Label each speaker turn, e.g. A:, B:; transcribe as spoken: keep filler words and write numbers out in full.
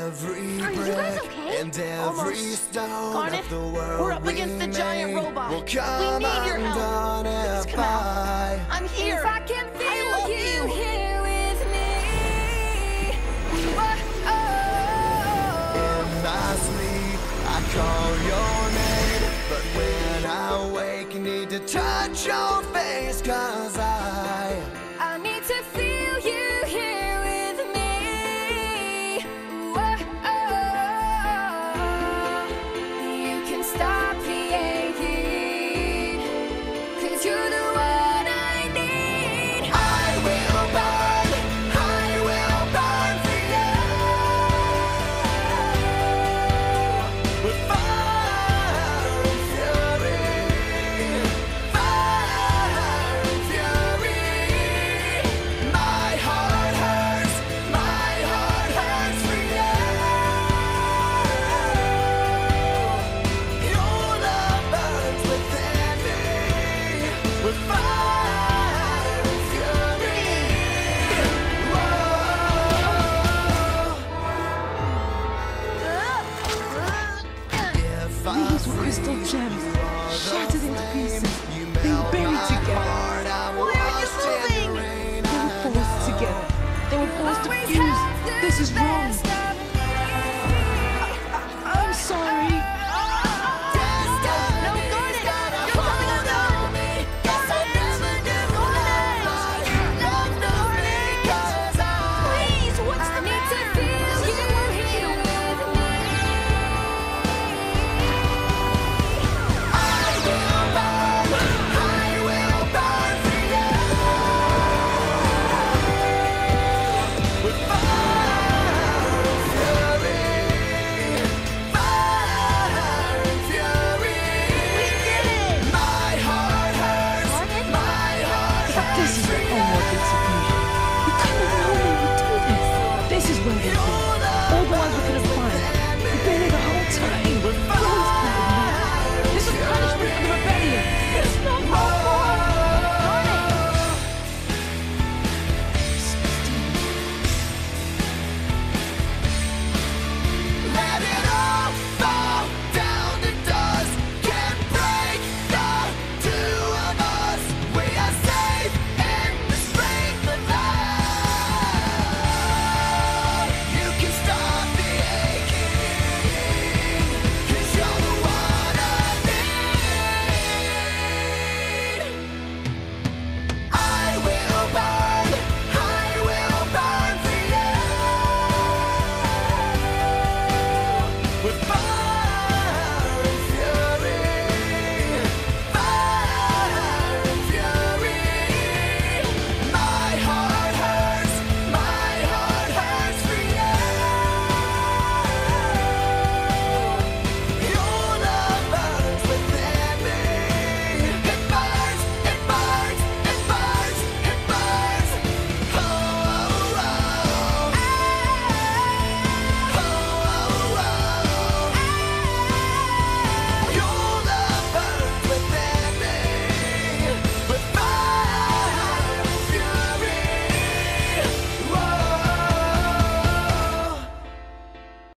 A: every
B: Are you guys okay?
A: and every stone
C: Garnet,
A: of the world
C: we're up against the giant robot.
A: will
C: We
A: come
C: need your help.
A: undone
C: Please come out. I'm here.
B: If I can feel
C: I love
B: you,
C: you.
B: here with me. Whoa,
A: In my sleep, I call your name, but when I wake, need to touch your face, 'cause I
B: I need to feel you here with me. Whoa, you can stop the aching, 'cause you're the one I need.
A: I will burn, I will burn for you with fire and fury, fire and fury. My heart hurts, my heart hurts for you. Your love burns within me with fire and fury. If I
C: These were crystal
A: freeze,
C: gems,
A: you are the
C: shattered into
A: flame.
C: pieces.
A: You
C: They were
A: melt
C: buried
A: my
C: together.
A: heart. I'm
C: Why are you
A: lost in the
C: moving?
A: rain.
C: They were forced together. They were forced to
B: Always
C: fuse.
B: have the
C: This is wrong.
B: best of me.
C: I'm sorry.
B: No, Garnet, you're coming undone. Please, what's the matter? Feel you here with me.
A: I will burn, I will burn for you with fire and fury, fire and fury. My heart hurts, my heart
C: But this is the only way to